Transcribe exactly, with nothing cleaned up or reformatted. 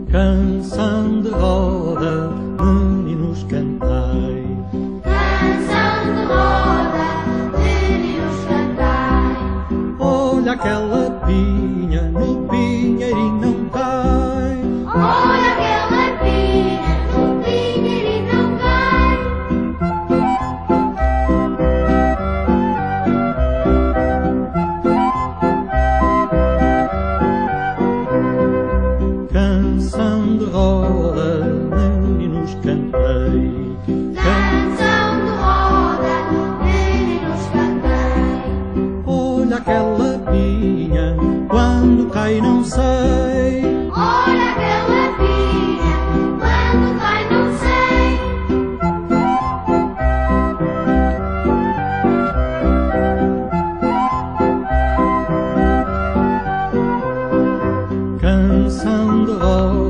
Canção de roda, meninos cantai. Canção de roda, meninos cantai. Olha aquela pinha, no pinheirinho não cai. Olha aquela pinha, no pinheirinho não cai. Canção de roda, meninos cantei. Canção de roda, meninos cantai. Olha aquela pinha, quando cai não sei. Olha aquela pinha, quando cai não sei. Canção de roda.